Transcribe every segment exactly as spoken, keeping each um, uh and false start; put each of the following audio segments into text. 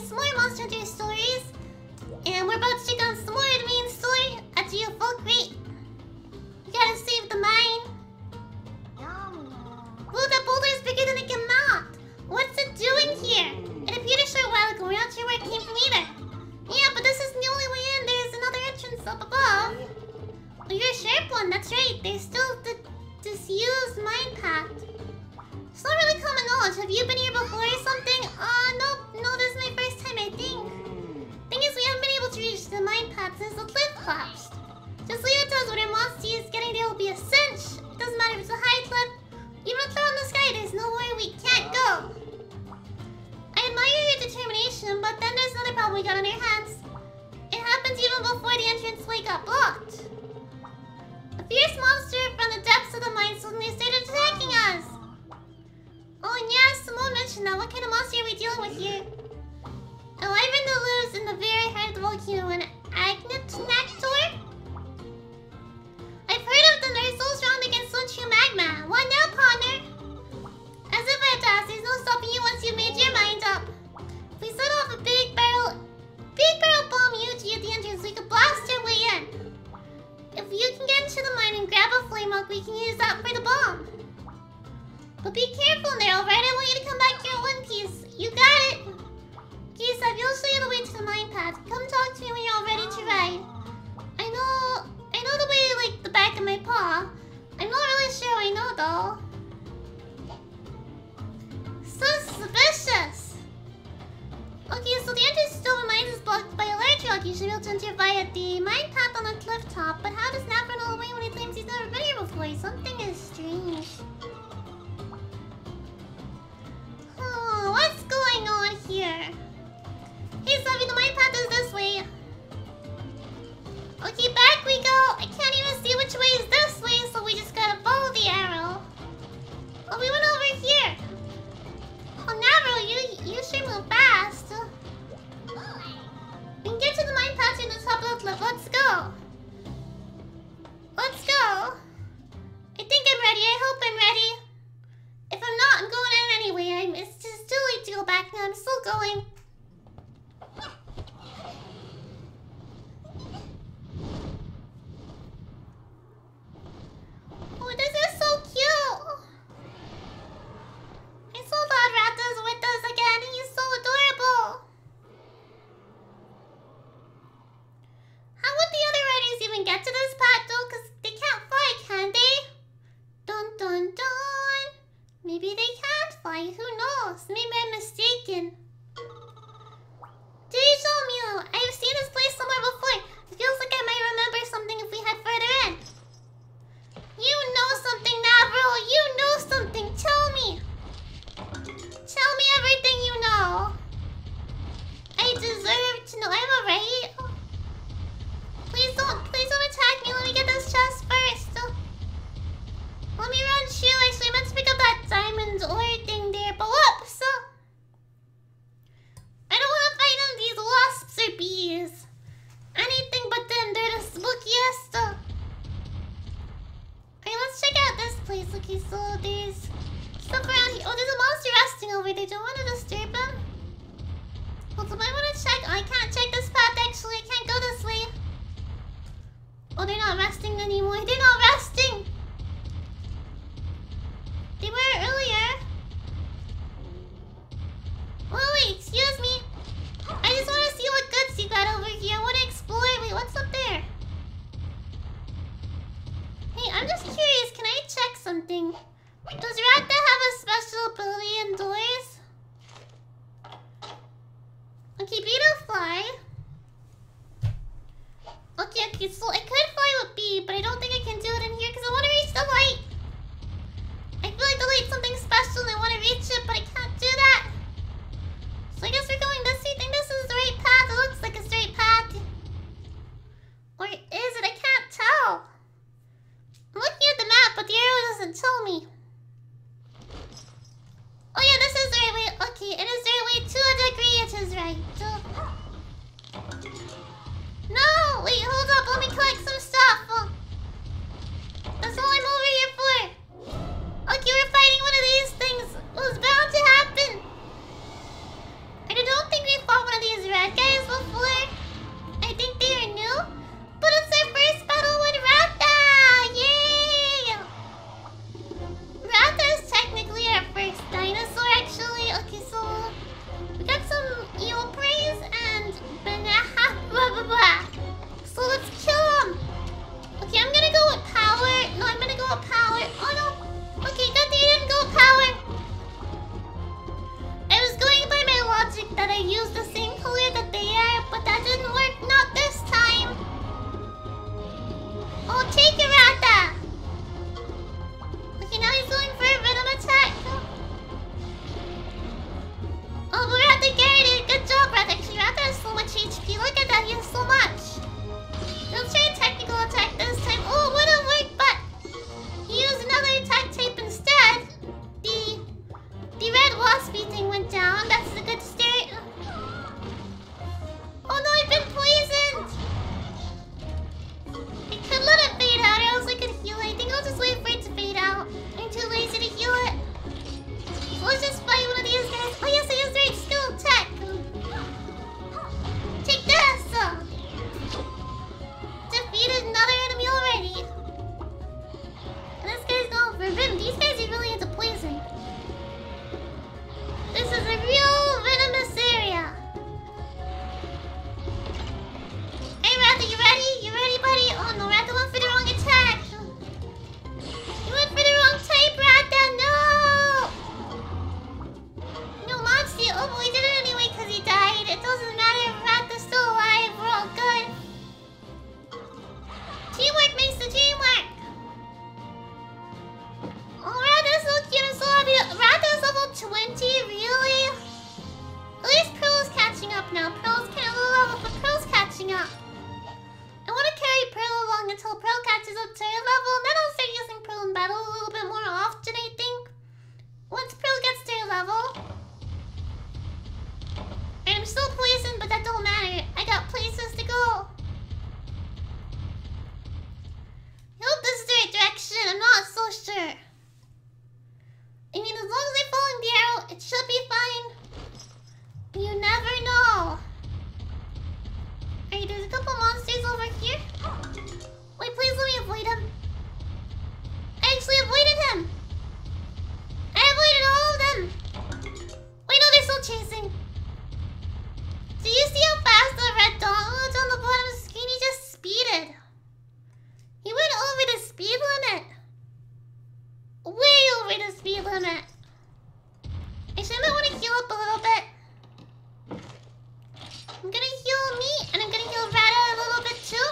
some more Monster Hunter stories. And we're about to check on some more of the main story at Geofolk. Wait. You gotta save the mine. Well, that boulder is bigger than it can mount. What's it doing here? It appeared a short while ago. We're not sure where it came from either. Yeah, but this isn't the only way in. There's another entrance up above. Oh, you're a sharp one. That's right. There's still the disused mine path. It's not really common knowledge. Have you been here before or something? Uh, nope. No, this is my first time, I think. Thing is, we haven't been able to reach the mine path since the cliff collapsed. Just leave it to us. What it wants to use, getting there will be a cinch. It doesn't matter if it's a high cliff. Even if they're in the sky, there's nowhere we can't go. I admire your determination, but then there's another problem we got on our hands. It happened even before the entranceway got blocked. A fierce monster from the depths of the mine suddenly started attacking us. Oh, and yeah, Simone mentioned that. What kind of monster are we dealing with here? A wyvern that lives in the very heart of the volcano, an Agnatnactor? I've heard of them. They're so strong they can swim through magma. What now, partner? As if I have to ask, there's no stopping you once you've made your mind up. If we set off a big barrel, big barrel bomb huge at the entrance, we could blast our way in. If you can get into the mine and grab a flame hook, we can use that for the bomb. But be careful in there, alright? I want you to come back here in one piece. You got it. Kisab, you'll show you the way to the mine path. Come talk to me when you're all ready to ride. I know, I know the way like the back of my paw. I'm not really sure I know though. Suspicious! Okay, so the entrance to the mines is blocked by a large rock. You should be able to enter via the mine path on the cliff top. But how does Napper know the way when he claims he's never been here before? Something is strange. Oh, what's going on here? Hey, Savvy, the mine path is this way. Okay, back we go. I can't even see which way is this way, so we just gotta follow the arrow. Oh, we went over here. Oh, Navarro, you you sure move fast. We can get to the mine path in the top of the cliff. Let's go. Let's go. I think I'm ready. I hope I'm ready. If I'm not, I'm going in anyway. I'm, it's just too late to go back now. I'm still going. Oh, this is so cute. I saw that Raptor's with us again. He's so adorable. How would the other riders even get to this path though? Because they can't fly, can they? Dun dun dun. Maybe they can't fly. Who knows? Maybe I'm mistaken. Deja Mew. I've seen this place somewhere before. It feels like I might remember something if we head further in. You know something, Navarro. You know something. Tell me. Tell me everything you know. I deserve to know. I'm alright. Please don't, please don't attack me. Let me get this chest first. Let me run, shoot. Actually, I meant to pick up that diamond ore thing there, but whoops. I don't want to fight them, these wasps or bees. Anything but them. They're the spookiest. Okay, let's check out this place. Okay, so there's stuff around here. Oh, there's a monster resting over there. Don't want to disturb him. Hold on, I want to check. Oh, I can't check this path actually. I can't go this way. Oh, they're not resting anymore. They're not resting. They were earlier. Oh, wait, excuse me. I just want to see what goods you got over here. I want to explore. Wait, what's up there? Hey, I'm just curious. Can I check something? Does Rakta have a special ability indoors? Okay, B to fly. Okay, okay, so I could fly with B, but I don't think I can do it in here because I want to reach the light. I feel like the light's something special and I want to reach it, but I can't do that. So I guess we're going this way. I think this is the right path. It looks like it's the right path. Or is it? I can't tell. I'm looking at the map, but the arrow doesn't tell me. Oh yeah, this is the right way. Okay, it is the right way to a degree. It is right. I used the same color that they are, but that didn't work. Not this time. Oh, take it, Ratha. Okay, now he's going for a venom attack. Oh, but Ratha carried it. Good job, Ratha. Actually, Ratha has so much H P. Look at that. He has so much. Let's try a technical attack this time. Oh, it would have worked, but he used another attack type instead. The the red waspy thing went down. That's a good start. Oh no, I've been poisoned. I could let it fade out, or else I could heal it. I think I'll just wait for it to fade out. I'm too lazy to heal it. So let's just fight one of these guys. Oh yes, I used the right skill attack. Take this. Defeated another enemy already. And this guy's going for venom. These guys are really into poison. This is a real venomous area. Hey Ratha, you ready? You ready, buddy? Oh no, Ratha went for the wrong attack. You went for the wrong type, Ratha. No! No, Monty. Oh, but we did it anyway because he died. It doesn't matter if Ratha's still alive. We're all good. Teamwork makes the dream work. Oh, Ratha's so cute. I'm so happy. Ratha's level twenty, really? At least Pearl's catching up now. Pearl's kind of low level, but Pearl's catching up. I want to carry Pearl along until Pearl catches up to her level, and then I'll start using Pearl in battle a little bit more often, I think. Once Pearl gets to her level. I'm still poisoned, but that don't matter. I got places to go. I hope this is the right direction. I'm not so sure. I mean, as long as I follow the arrow, it should be fine. You never know. Alright, there's a couple monsters over here. Wait, please let me avoid him. I actually avoided him. I avoided all of them. Wait, no, they're still chasing. Do you see how fast the red dot was on the bottom of the screen? He just speeded. He went over the speed limit. Way over the speed limit. Actually, I might want to heal up a little bit. I'm gonna heal me, and I'm gonna heal Ratha a little bit too.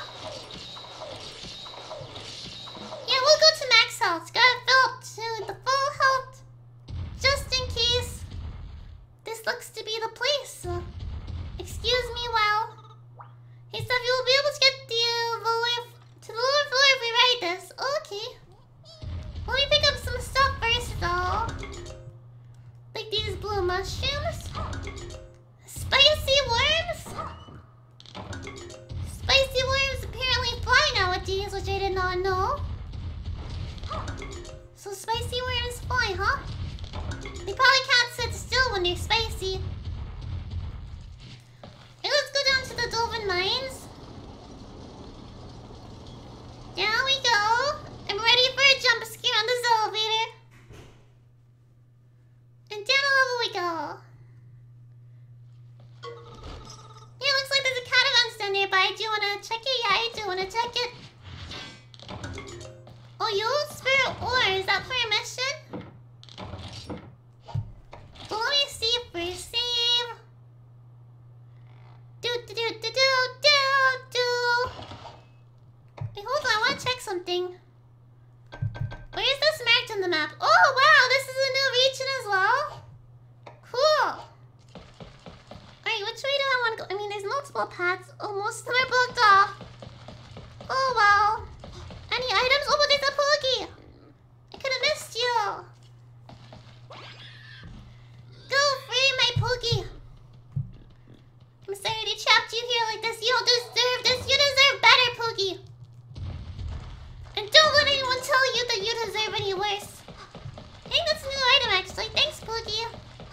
Yeah, we'll go to max health. Gotta fill up to the full health. Just in case this looks to be the place. Excuse me while... Hey, Steph, you will be able to get the lower... to the lower floor if we ride this. Okay. Let me pick up some stuff first, though. Like these blue mushrooms. Spicy worms? Spicy worms apparently fly nowadays, which I did not know. So spicy worms fly, huh? They probably can't sit still when they're spicy. Hey, let's go down to the Dolphin Mines. Down we go. I'm ready for a jump scare on this elevator. And down a level we go. Yeah, looks like there's a caravan stand nearby. Do you wanna check it? Yeah, I do wanna check it. Oh, you spirit ore. Is that for a mission? Well, let me see first. Save. Do do do do do do do. Wait, hold on. I wanna check something. Where is this marked on the map? Oh wow, this is a new region as well. Cool. Alright, which way do I want to go? I mean, there's multiple paths. Oh, most of them are blocked off. Oh, well. Any items? Oh, but there's a Poogie. I could have missed you. Go free, my Poogie. I'm sorry they trapped you here like this. You don't deserve this. You deserve better, Poogie. And don't let anyone tell you that you deserve any worse. I think that's a new item, actually. Thanks, Poogie.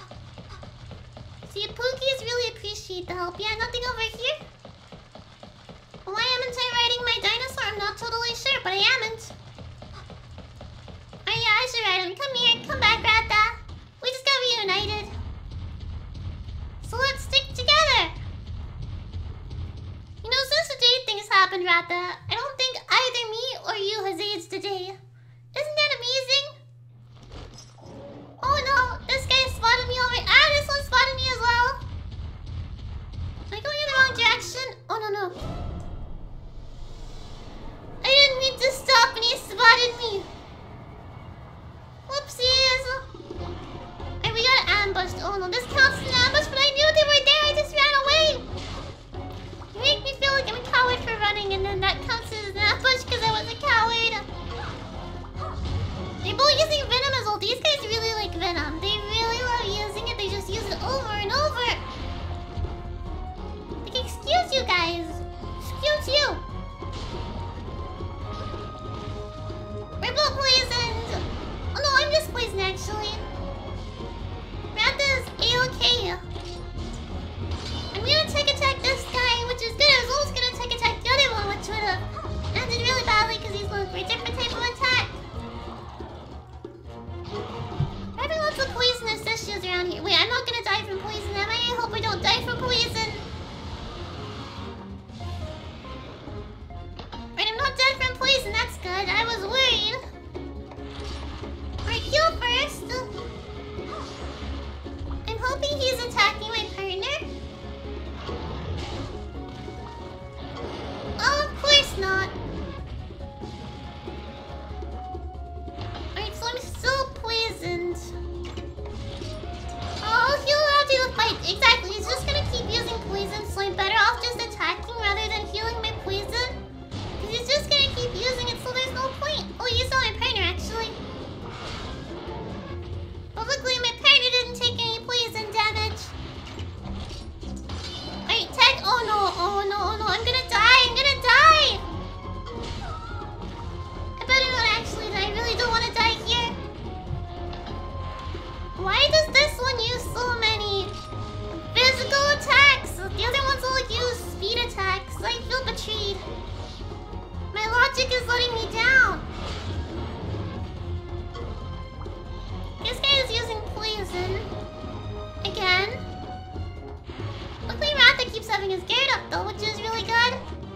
See, Pookies really appreciate the help. Yeah, nothing over here. Why haven't I riding my dinosaur? I'm not totally sure, but I haven't. Oh yeah, I should ride him. Come here, come back, Ratha. We just got reunited. So let's stick together. You know, since the day things happened, Ratha, I don't think either me or you has aged today. Isn't that amazing? Oh no, this guy spotted me over. Ah, this one spotted me as well. not gonna die from poison, am I? I hope I don't die from poison. Right, I'm not dead from poison, that's good. I was worried. Alright, heal first. I'm hoping he's attacking my partner. Oh, of course not. Alright, so I'm still poisoned. Oh, he'll have to fight. Exactly, he's just gonna keep using poison, so I'm better off just attacking rather than healing my poison. Because he's just gonna keep using it, so there's no point. Oh, you saw my partner, actually. But luckily, my partner didn't take any poison damage. Alright, tech. Oh no, oh no, oh no, I'm gonna die, I'm gonna die! I better not actually die, I really don't want to die here. Why does this one use so many physical attacks? The other ones all use speed attacks. I feel betrayed. My logic is letting me down. This guy is using poison. Again. Luckily Ratha keeps having his guard up though, which is really good.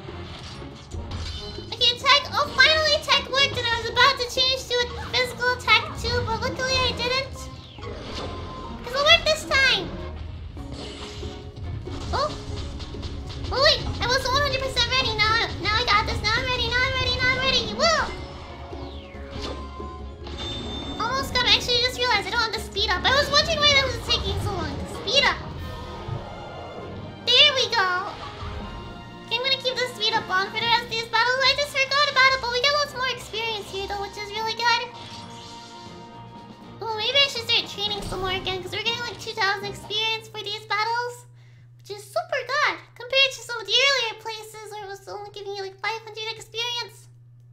Okay, tech. Oh, finally tech worked and I was about to change to a physical attack too, but luckily I didn't. Because it'll work this time. Oh. Oh wait, I wasn't one hundred percent ready. Now, now I got this. Now I'm ready. Now I'm ready. Now I'm ready. Woo! Almost got it. Actually, I just realized I don't have to speed up. I was wondering why that was taking so long. Speed up. There we go. Okay, I'm gonna keep the speed up on for the rest of these battles. I just forgot about it, but we got lots more experience here though, which is really good. Oh, maybe I should start training some more again, because we're getting like two thousand experience for these battles. Which is super good, compared to some of the earlier places where it was only giving you like five hundred experience.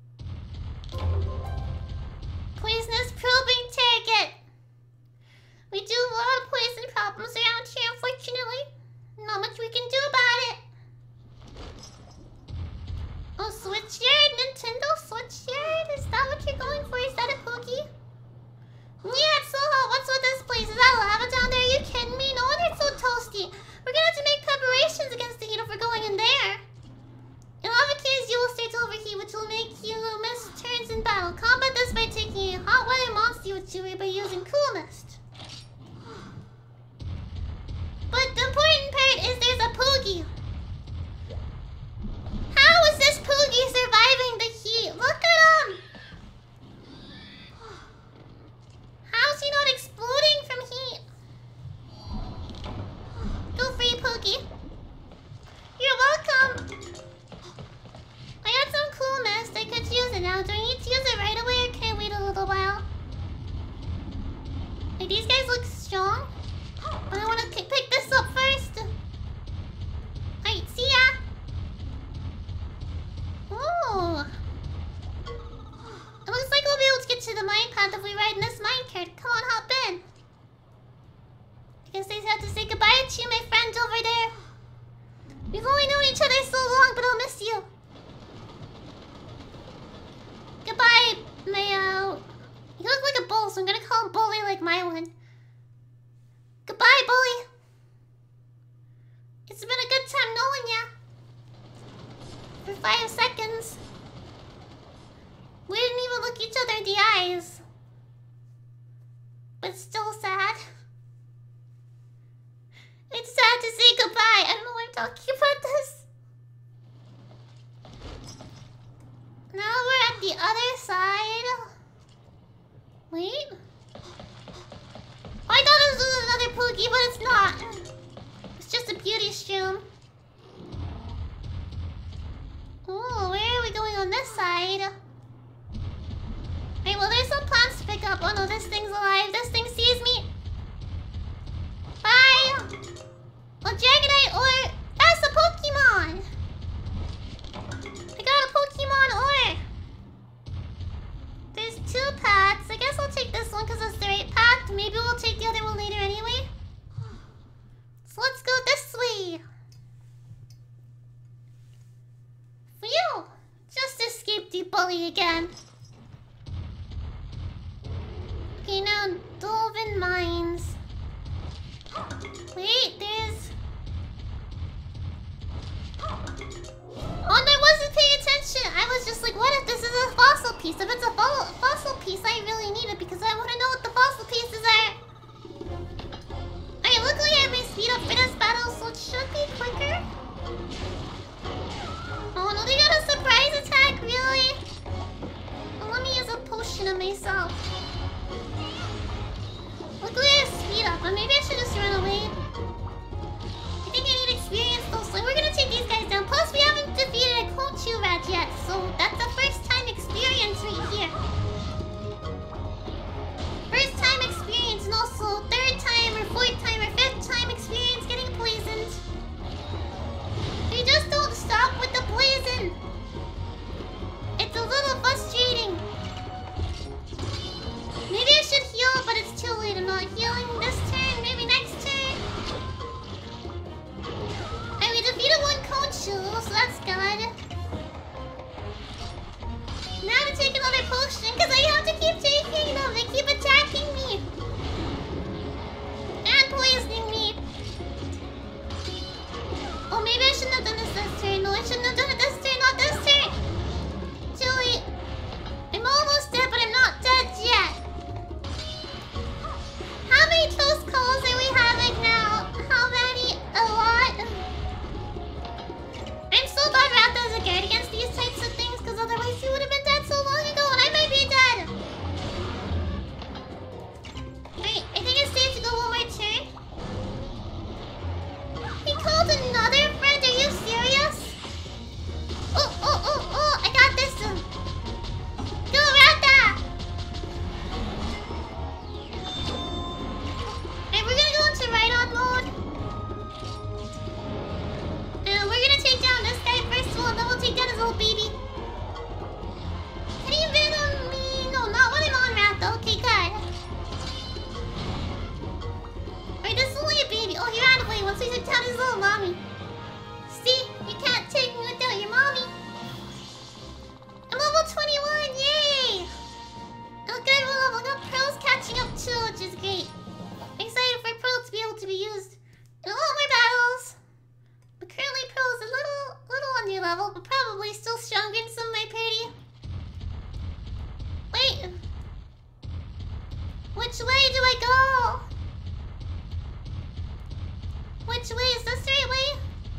Poisonous probing target. We do have a lot of poison problems around here, unfortunately. Not much we can do about it. Oh, Switchyard? Nintendo Switchyard? Is that what you're going for? Is that a Pokey? Yeah, it's so hot. What's with this place? Is that lava down there? Are you kidding me? No wonder it's so toasty. We're gonna have to make preparations against the heat if we're going in there. In lava caves, you will start to overheat, which will make you miss turns in battle. Combat this by taking a hot weather monster with you by using Cool Mist. But the important part is there's a Poogie. How is this Poogie surviving the heat? Look at him! How is he not exploding from heat? Go free, Poogie. You're welcome. I got some Cool Mist. I could use it now. Do I need to use it right away or can I wait a little while? Hey, these guys look strong. But I want to pick this up first. Alright, see ya. Ooh. It looks like we'll be able to get to the mine path if we ride in this minecart. Come on, hop in. I guess I have to say goodbye to you, my friend over there. We've only known each other so long, but I'll miss you. Goodbye, my, uh... You look like a bull, so I'm gonna call him Bully like my one. Goodbye, Bully. It's been a good time knowing ya. For five seconds. We didn't even look each other in the eyes. But still sad. It's sad to say goodbye. I don't know why I'm talking about this. Now we're at the other side. Wait. I thought this was another Poogie, but it's not. It's just a beauty stream. Ooh, where are we going on this side? Hey, well, there's some plants to pick up. Oh no, this thing's alive. This thing sees me. Bye! Well, Dragonite or... That's a Pokemon! I got a Pokemon or... There's two paths. I guess I'll take this one because it's the right path. Maybe we'll take the other one later anyway. So let's go this way. Phew! Just escaped the bully again. Okay, now Dolphin Mines. Wait, there's... Oh, I wasn't paying attention. I was just like, what if this is a fossil piece? If it's a fo fossil piece, I really need it because I want to know what the fossil pieces are. Alright, luckily I have my speed up for this battle, so it should be quicker. Oh no, they got a surprise attack, really? Well, let me use a potion on myself. Luckily I have speed up, but maybe I should just run away. I think I need experience though, so we're gonna take these guys down. Plus, we haven't defeated a Konchu rat yet, so that's a first time experience right here. First time experience, and also third time or fourth time or fifth time experience getting poisoned. They just don't stop with the poison. It's a little frustrating. Maybe I should heal, but it's too late. I'm not healing this turn. Maybe next turn. And we defeated one Konchu, so that's good. Now to take another potion, because I have to keep taking them. They keep attacking me. And poisoning me. Oh, maybe I shouldn't have done this this turn. No, I shouldn't have done it this turn, not this turn. Too late. I'm almost dead, but I'm not dead yet. How many close calls are we having now? How many? A lot? I'm so glad Ratha is a guard against these types of things, because otherwise he would have been dead so long ago, and I might be dead. Wait, I think it's safe to go one more turn. He called another friend, are you serious? Oh, oh, oh, oh, I got this. Go, Ratha! And we're gonna go into Rhydon mode. And we're gonna take down this guy first of all, and then we'll take down his little baby. Can he venom me? No, not when I'm on Ratha. Okay, good. Wait, this is only a baby. Oh, he ran away once we took down his little mommy. See? You can't take me without your mommy. I'm level twenty-one, yay! Look, I'm leveling up. Pearl's catching up too, which is great. Excited for Pearl to be able to be used in a lot more battles. But currently Pearl's a little, little on your level, but probably still stronger than some of my party. Wait. Which way do I go? Which way? Is this the right way?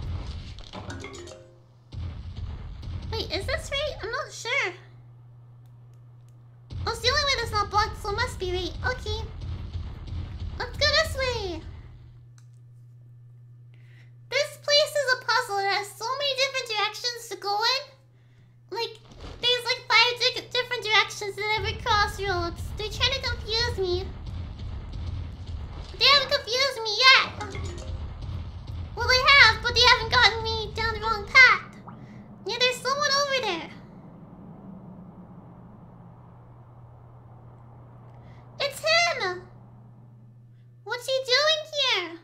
Wait, is this right? I'm not sure. Oh, it's the only way that's not blocked, so it must be right. Okay. Let's go this way. This place is a puzzle. It has so many different directions to go in. Like, there's like five di different directions at every crossroads. They're trying to confuse me. They haven't confused me yet. Well, they have, but they haven't gotten me down the wrong path. Yeah, there's someone over there. It's him! What's he doing here?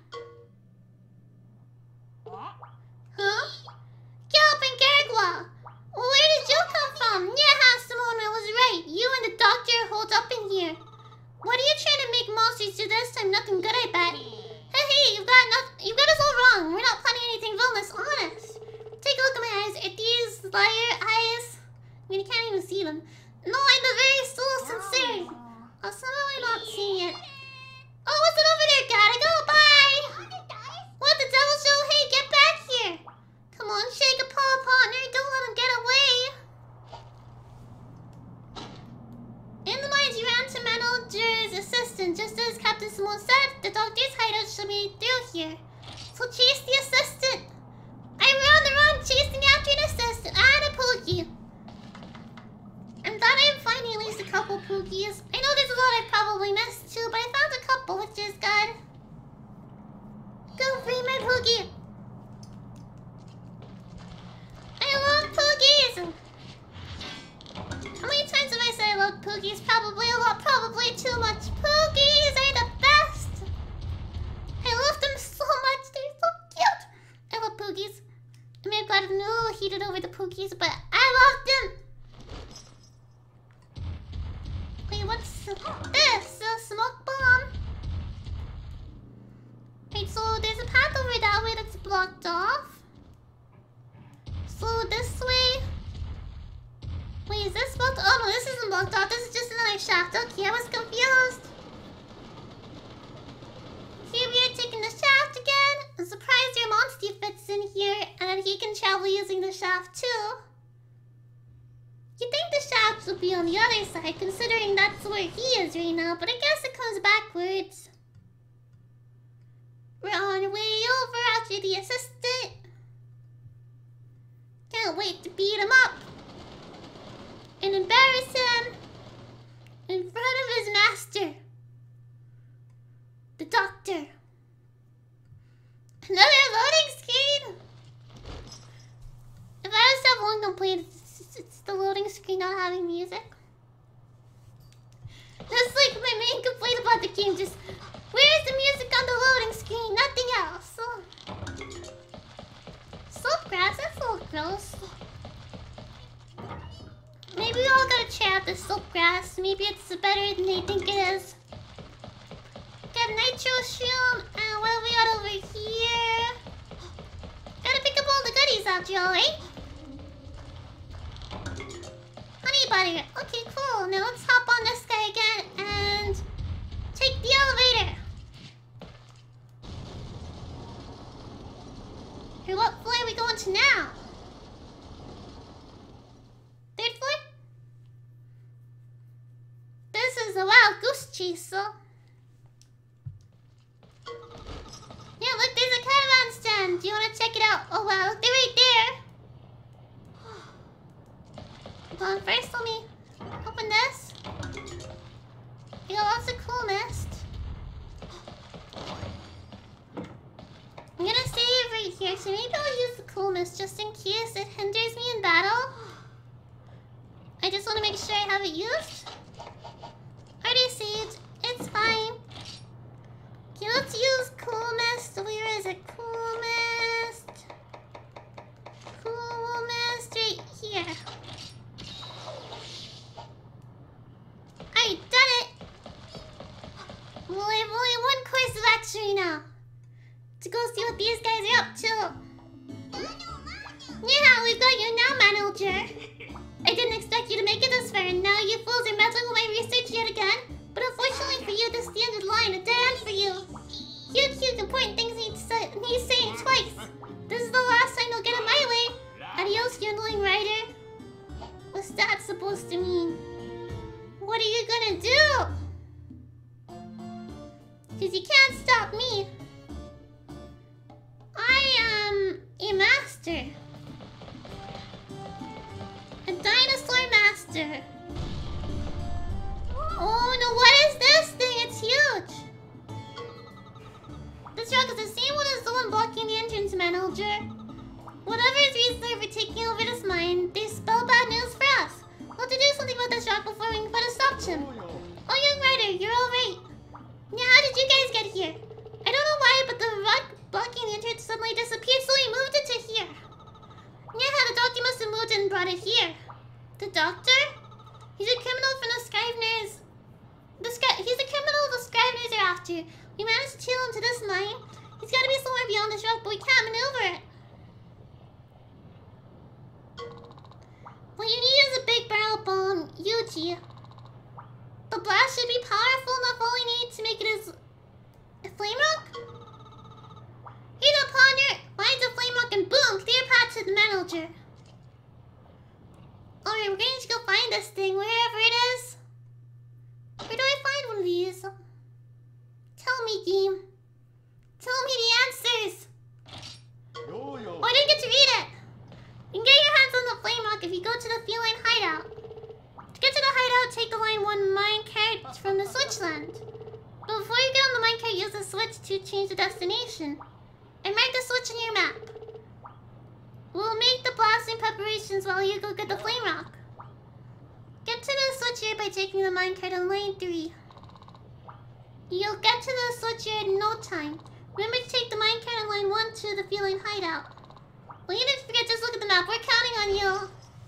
Huh? Kelp and Gargwa! Where did you come from? Yeah, Simona was right. You and the doctor hold up in here. What are you trying to make monsters do this time? Nothing good, I bet. Hey, hey, you've got nothing. You've got us all wrong. We're not planning anything villainous, honest. Take a look at my eyes. Are these liar eyes? I mean, you can't even see them. No, I'm the very soul sincere. Oh, somehow I'm not seeing it. Oh, what's it over there? Gotta go. Bye. What the devil show? Hey, get back here. Come on, shake a paw, partner. Don't let him get away. In the mines, you ran to Manager's assistant. Just as Captain Simone said, the doctor's hideout should be through here. So chase the assistant. I'm on the run, chasing after an assistant and a Pookie. I'm glad I'm finding at least a couple Pookies. I know there's a lot I probably missed too, but I found a couple, which is good. Go free my Pookie. I love Pookies. How many times have I said I love Pookies? Probably a lot, probably too much. Pookies are the best. I love them so much. They're so cute. I love Pookies. I may have gotten a little heated over the Pookies, but I love them. Wait, what's this? A smoke bomb? Wait, so shaft. Okay, I was confused. Here we are taking the shaft again. I'm surprised your Monstie fits in here and he can travel using the shaft too. You'd think the shaft would be on the other side, considering that's where he is right now, but I guess it comes backwards. We're on our way over after the assistant. Can't wait to beat him up and embarrass him in front of his master, the doctor. Another loading screen? If I was to have one complaint, it's, it's the loading screen not having music. That's like my main complaint about the game, just where's the music on the loading screen? Nothing else. So, soap grass, that's a little gross. Maybe we all gotta try out the soap grass. Maybe it's better than they think it is. Got nitro shroom, and what have we got over here? Gotta pick up all the goodies after all, right? Honey butter. Okay, cool. Now let's hop on this guy again and take the elevator. Hey, what floor are we going to now? Third floor? This is a wild goose chase, so... Yeah, look, there's a caravan stand. Do you want to check it out? Oh wow, look, they're right there. Hold on, first let me open this. You got lots of cool mist. I'm gonna save right here, so maybe I'll use the cool mist just in case it hinders me in battle. I just want to make sure I have it used. Already saved. It's fine. Okay, let's use cool mist. Where is it? Cool mist. Cool mist right here. Alright, done it. Well, I have only one course of action now to go see what these guys are up to. Yeah, we've got you now, manager. I didn't expect you to make it this far, and now you fools are meddling with my research yet again. But unfortunately for you, this is the end of the line, a dead end for you. Huge, huge important things need say, he's saying twice. This is the last time you'll get in my way. Adios, you annoying rider. What's that supposed to mean? What are you gonna do? Cause you can't stop me. I am a master. A dinosaur master. Oh no, what is this thing? It's huge. This rock is the same one as the one blocking the entrance, manager. Whatever is reason for taking over this mine, they spell bad news for us. We'll have to do something about this rock before we can put a stop to him. Oh, young rider, you're all right. Yeah, how did you guys get here? I don't know why, but the rock blocking the entrance suddenly disappeared, so we moved it to here. Yeah, the doctor must have moved it and brought it here. The doctor? He's a criminal from the Scriveners. The Scri he's a criminal the Scriveners are after. We managed to tail him to this mine. He's got to be somewhere beyond this rock, but we can't maneuver it. What you need is a big barrel bomb, Yuji. The blast should be powerful enough. All we need to make it is a flame rock. Here's a ponder, lines of flame rock, and boom, clear path to the manager. Alright, we're going to go find this thing wherever it is. Where do I find one of these? Tell me, game. Tell me the answers. Yo, yo. Oh, I didn't get to read it. You can get your hands on the flame rock if you go to the feline hideout. To get to the hideout, take the line one minecart from the Switchland. But before you get on the minecart, use the switch to change the destination. And mark the switch on your map. We'll make the blasting preparations while you go get the flame rock. Get to the switch here by taking the minecart on lane three. You'll get to the switch here in no time. Remember to take the minecart on line one to the feline hideout. Well, you didn't forget, just look at the map. We're counting on you.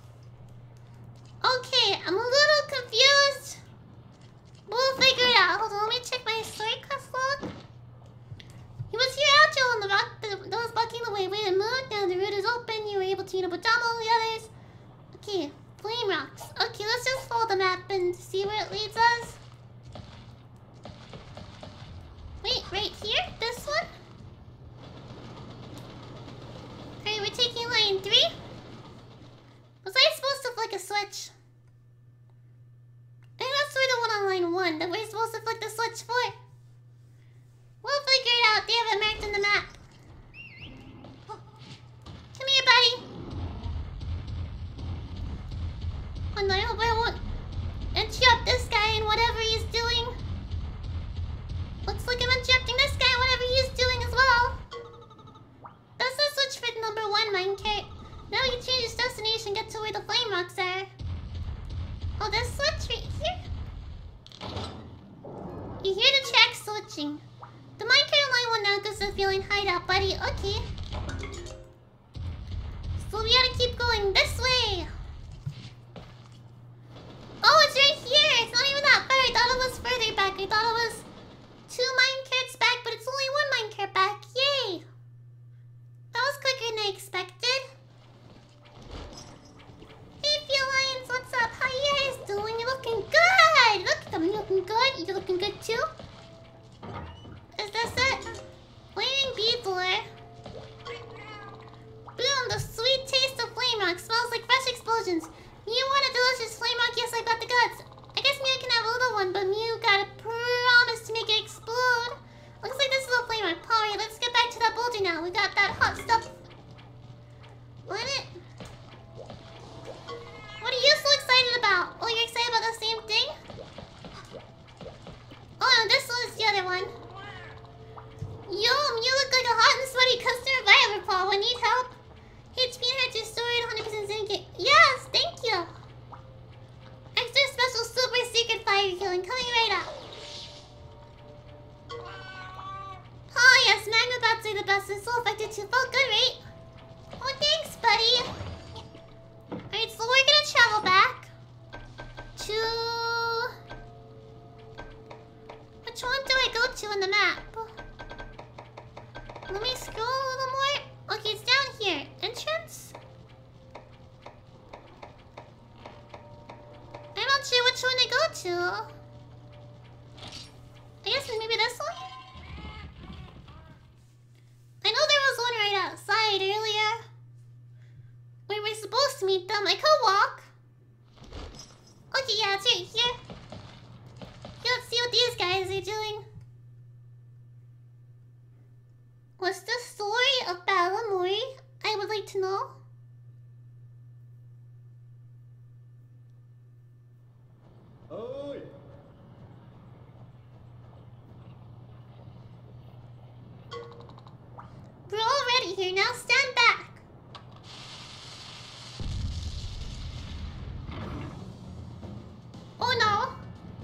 Okay, I'm a little confused. We'll figure it out. Hold on, let me check my story quest log. He was here after on the rock that, that was blocking the way. Wait a minute, now the route is open. You were able to meet up with Damo and the others. Okay, Flame rocks. Okay, let's just follow the map and see where it leads us. Wait, right here? This one? Okay, we're taking line three. Was I supposed to flick a switch? I think that's sort of one on line one that we're supposed to flick the switch for. We'll figure it out. They have it marked on the map. Come here, buddy. Oh no, I hope I won't interrupt this guy in whatever he's doing. Looks like I'm interrupting this guy in whatever he's doing as well. That's the switch for number one minecart. Now we can change his destination, get to where the flame rocks are. Oh, this switch right here? You hear the track switching. The minecart on line one now gives a feeling hideout, buddy. Okay. So we gotta keep going this way. Oh, it's right here. It's not even that far. I thought it was further back. I thought it was two minecarts back, but it's only one minecart back. Yay. That was quicker than I expected. Hey, Felines, what's up? How you guys doing? You're looking good. Look at them. You're looking good. You're looking good too. Is this it? Flaming beadler. Boom, the sweet taste of flame rock smells like fresh explosions. Mew want a delicious flame rock? Yes, I got the guts. I guess Mew can have a little one, but Mew got a promise to make it explode. Looks like this is a flame rock. Alright, let's get back to that boulder now. We got that hot stuff. What it? What are you so excited about? Oh, you're excited about the same thing? Oh, no, this one is the other one. Yo, you look like a hot and sweaty customer Violet Paul. I need help. H P and head to stored, one hundred percent zinc. Yes, thank you. Extra special super secret fire healing coming right up. Oh yes, magma bats are the best. They're so effective too. Felt good, right? Oh, thanks, buddy. Alright, so we're gonna travel back to... Which one do I go to on the map? Let me scroll a little more. Okay, it's down here. Entrance? I'm not sure which one to go to. I guess maybe this one? I know there was one right outside earlier. Where we're supposed to meet them. I could walk. Okay, yeah, it's right here. Yeah, let's see what these guys are doing. What's the story of Balamori? I would like to know. Oh. We're all ready here. Now stand back. Oh no.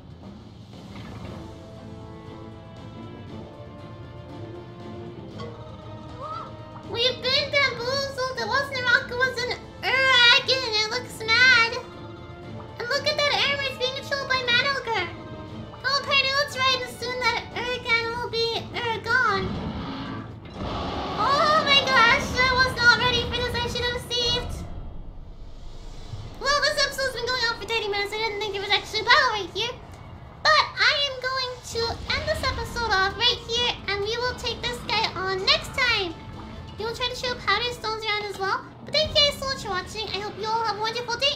We've been bamboozled. It wasn't a rock, it was an Uragan, and it looks mad. And look at that armor, it's being controlled by Manogre. Oh, apparently let's ride, and soon that Uragan will be uh, gone. Oh my gosh, I was not ready for this. I should have saved. Well, this episode's been going on for thirty minutes. I didn't think it was actually a battle right here. But I am going to end this episode off right here, and we will take this guy on next time. We will try to show powder stones around as well. But thank you guys so much for watching. I hope you all have a wonderful day.